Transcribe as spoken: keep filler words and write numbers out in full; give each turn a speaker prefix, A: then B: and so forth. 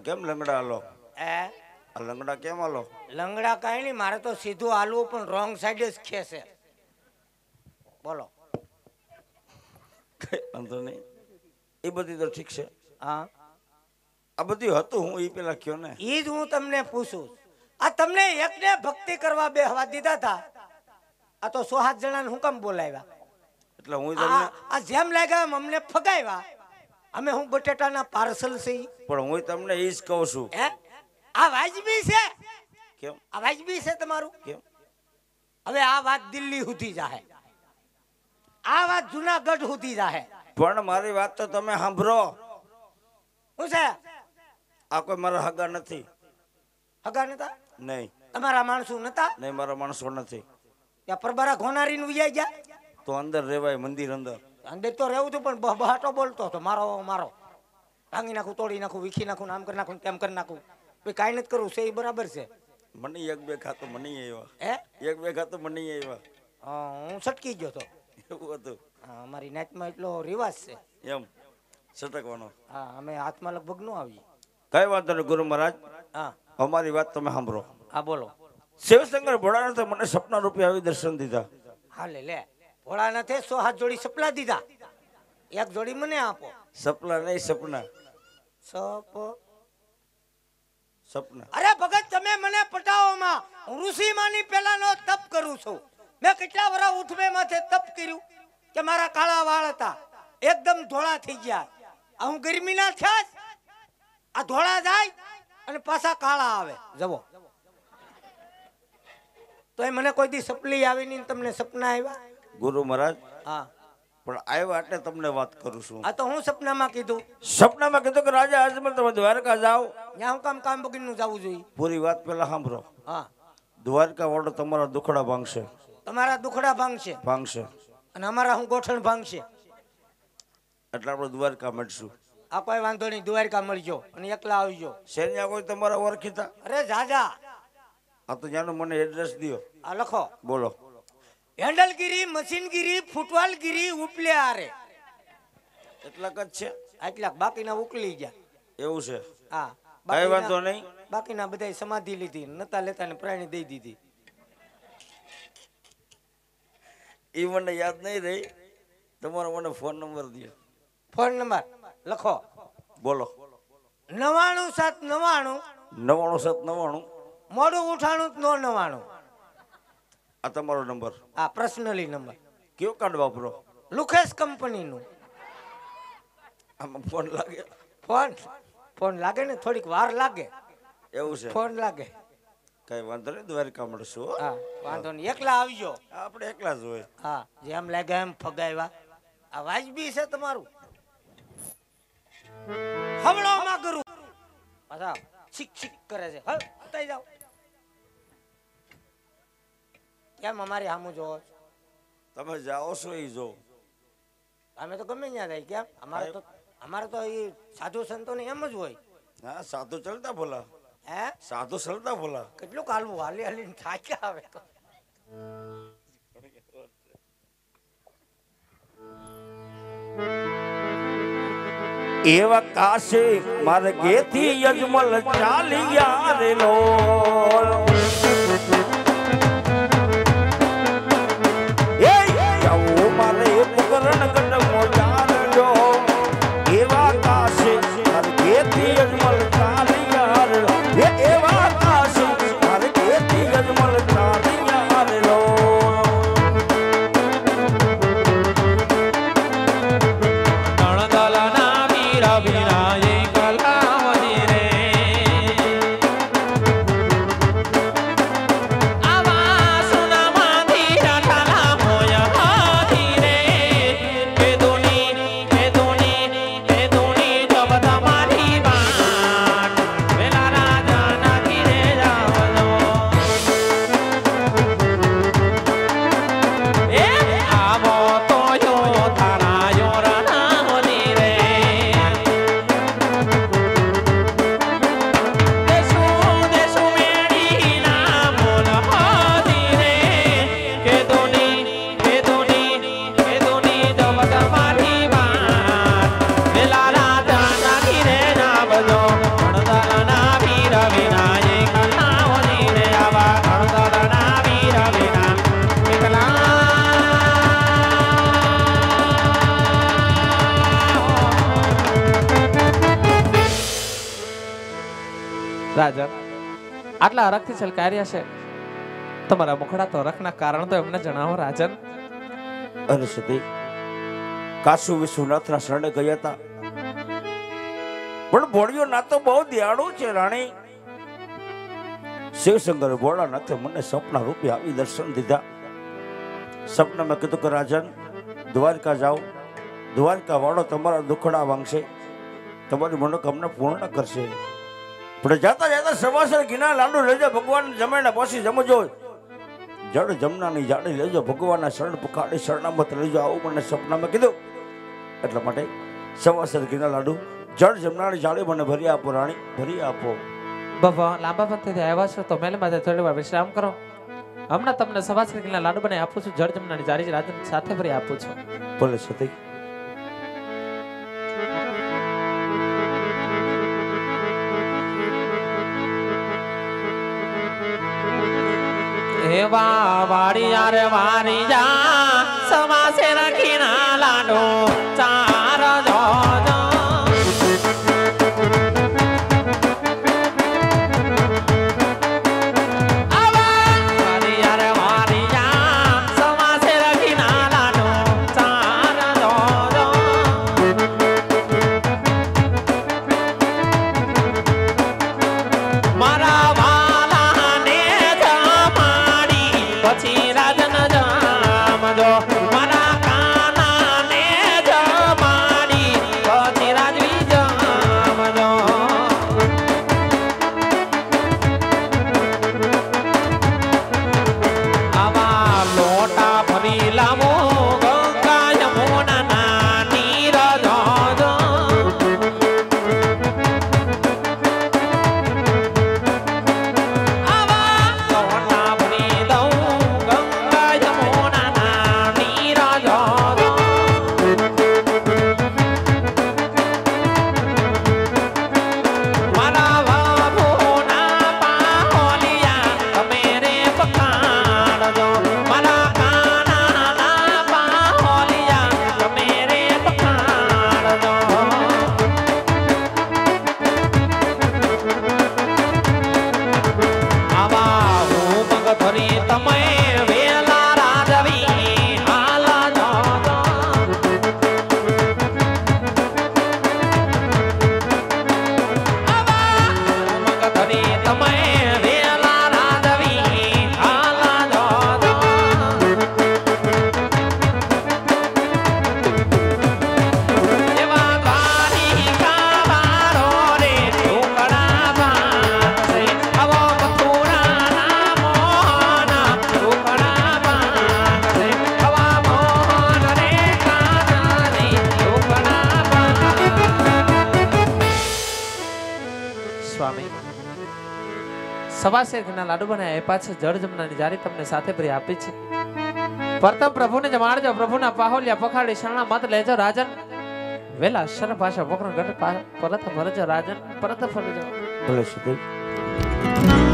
A: કેમ લંગડા હાલો?
B: એ
A: આ લંગડા કેમ હાલો?
B: લંગડા કાંઈ નહીં, મારે તો સીધું હાલવું પણ રોંગ સાઈડ જ ખેસે. બોલો.
A: કઈ વાંધો નહીં, એ બધી તો ઠીક છે.
B: હા,
A: આ બધું હતું હું એ પેલા કયો ને.
B: ઈ જ હું તમને પૂછું. આ તમને એકને ભક્તિ કરવા બેહવા દીધા હતા, આ તો સો સાત જણાને હું કામ બોલાવ્યા?
A: એટલે હું તમને
B: આ જેમ લાગ્યા એમ અમને ફગાવ્યા. અમે હું બટેટાના પાર્સલ છે.
A: પણ હું તમને એ જ કહું છું.
B: હે, આ વાજબી છે?
A: કેમ
B: આ વાજબી છે તમારું?
A: કેમ?
B: હવે આ વાત દિલ્હી સુધી જાહે, આ વાત જુનાગઢ સુધી જાહે.
A: પણ મારી વાત તો તમે સાંભળો.
B: શું છે?
A: આ કોઈ મારા હગા નથી.
B: હગા નતા?
A: નહીં.
B: તમારા માણસો નતા?
A: નહીં, મારા માણસો નથી.
B: ત્યાં પરબારા ઘોનારીને ઉજાઈ ગયા?
A: તો અંદર રેવાય, મંદિર અંદર.
B: અંદર તો રહેવું હતું, પણ બહાટો બોલતો હતો, મારો મારો ભાંગી નાખું, તોડી નાખું, વીખી નાખું, આમ કરી નાખું, તેમ કરી નાખું. ભાઈ કાંઈ નથી કરવું છે, એ બરાબર છે.
A: મને એક બે ખાતો મને આવ્યા.
B: હે,
A: એક બે ખાતો મને આવ્યા.
B: હા, હું સટકી ગયો તો.
A: એવું હતું?
B: હા, અમારી નાચમાં એટલો રિવાજ છે.
A: એમ સટકવાનો?
B: હા, અમે હાથમાં લગભગ ન આવીએ.
A: કઈ વાંધો નહીં ગુરુ મહારાજ.
B: હા,
A: અમારી વાત તમે સાંભળો.
B: હા બોલો.
A: શિવશંકર ભોળાનાથે મને સપના રૂપે આવી દર્શન દીધા.
B: હા લે લે, ભોળાનાથે સો હાથ જોડી સપલા દીધા, એક જોડી મને આપો.
A: સપના નહીં, સપના.
B: સપ
A: સપના.
B: અરે ભગત, તમે મને પટાવોમાં, હું ઋષિ માની પેલાનો તપ કરું છું. મેં કેટલા વર્ષ ઉઠવે માથે તપ કર્યું કે મારા કાળા વાળ હતા એકદમ ધોળા થઈ ગયા. આ હું ગરમીના થયા, આ ધોળા જાય અને પાછા કાળા આવે. જવો તો એ મને કોઈ દી સપલી આવી નહીં, તમને સપના આવ્યા?
A: ગુરુ મહારાજ,
B: હા,
A: પણ આવ્યા એટલે તમને વાત કરું છું.
B: આ તો હું સપનામાં કીધું.
A: સપનામાં કીધું કે રાજા અજમલ તમે દ્વારકા જાઓ.
B: ત્યાં હું કામ કામ બગીનું જવું જોઈએ?
A: પૂરી વાત પેલા સાંભળો.
B: હા,
A: દ્વારકા વાળો તમારા દુખડા ભાંગશે.
B: તમારા દુખડા ભાંગશે
A: ભાંગશે
B: અને અમારા હું ગોઠણ ભાંગશે.
A: એટલે આપણે દ્વારકા મળશું.
B: આ કોઈ વાંધો નહીં, દ્વારકા મળજો અને એકલા આવજો.
A: શેન્યા કોઈ તમારા ઓળખીતા?
B: અરે જાજા.
A: આ તો જાનો મને એડ્રેસ દો.
B: આ લખો.
A: બોલો.
B: હેન્ડલગીરી, મશીનગીરી, ફૂટવાલગીરી, ઉપલે આરે.
A: એટલાક જ છે?
B: આટલા બાકીના ઉકલી ગયા.
A: એવું છે?
B: હા,
A: કઈ વાંધો નહીં.
B: બાકીના બધા સમાધિ લીધી, નતા લેતા ને પ્રાણી દઈ દીધી.
A: એ મને યાદ નહીં રહી. તમારો મને ફોન નંબર દો.
B: ફોન નંબર લખો.
A: બોલો.
B: નવાણું સાત નવાણું
A: નવાણું સાત નવાણું
B: મોડું ઉઠાણું નો નવાણું.
A: આ તમારો નંબર?
B: આ પર્સનલી નંબર.
A: કયો કાર્ડ વાપરો?
B: લુકેશ કંપનીનું.
A: આમાં ફોન લાગે?
B: ફોન ફોન લાગે ને, થોડીક વાર લાગે.
A: એવું છે?
B: ફોન લાગે.
A: કઈ વાંધો નહીં, દ્વારકા મળશું.
B: હા, વાંધો નહીં, એકલા આવજો.
A: આપણે એકલા જ હોય.
B: હા, જેમ લાગ્યા એમ ફગાવ્યા. આ વાજબી છે તમારું? હવળોમાં કરું પાછા છીક છીક કરે છે. હલ ઉતાઈ જાઓ. કેમ અમારી સામું જોવો?
A: તમે જાઓ છો એ જો.
B: અમે તો ગમે ત્યાં જાય. કેમ? અમારે તો અમારે તો એ સાધુ સંતો ને એમ જ હોય.
A: હા, સાધુ ચલતા ભોલા.
B: હે,
A: સાધુ ચલતા ભોલા.
B: કેટલું કાલવું હાલી હાલીને થાક્યા આવે તો.
A: એવા કાશે મારે ગેથી યજમલ ચાલી ગયા રે લો. એ જાઓ મારે પકરણ ગઢ મોજાર જો. એવા કાશે મારે ગેથી યજમલ ચાલી ગયા રે લો. એ એવા કાશે મારે ગેથી યજમલ ચાલી ગયા રે લો.
C: રાજન આટલા હરખથી છલકાર્યા છે તમારા મુખડા તો હરખના કારણ તો એમને જણાવો રાજન.
A: અરે સતી કાશુ વિશ્વનાથના શરણે ગયા હતા, પણ ભોળિયો ના તો બહુ દયાળુ છે રાણી. શિવશંકર ભોળાનાથે મને સપના રૂપે આવી દર્શન દીધા. સપનામાં કીધું કે રાજન દ્વારકા જાઓ, દ્વારકા વાળો તમારા દુખડા વાંગશે, તમારી મનોકામના પૂર્ણ કરશે. પણ જાતા જાતા સવાસર ઘીના લાડુ લેજો, ભગવાન જમાઈને પછી જમજો. જળ જમનાની જાડી લેજો, ભગવાનના શરણ પુકાડી શરણામત લેજો, આવું મને સપનામાં કીધું. એટલા માટે સવાસર ઘીના લાડુ જળ જમનાની જાડી મને ભરી આપો રાણી, ભરી આપો.
C: બાબા લાંબા પંથેથી આવ્યા છો તો મેલે માથે થોડી વાર વિશ્રામ કરો. હમણાં તમને સવાસર ઘીના લાડુ બનાવી આપું છું, જળ જમનાની જાડી રાજન સાથે ભરી આપું છું.
A: ભલે સતી.
C: એવા વાડિયા રે વાડિયા સવાસે રાખીના લાડો ચાર જોજો. સવાસેર ઘીના લાડુ બનાવ્યા, એ પાછળ જળ જમનાની જારી તમને સાથે ભરી આપી છે. પ્રથમ પ્રભુને જમાડજો, પ્રભુના પાહોલિયા પખાડી શરણા મત લેજો રાજન. વેલા શર ભાષા વક્ર ગઢ પરત ફરજો રાજન, પરત ફરજો.
A: ભલે સતી.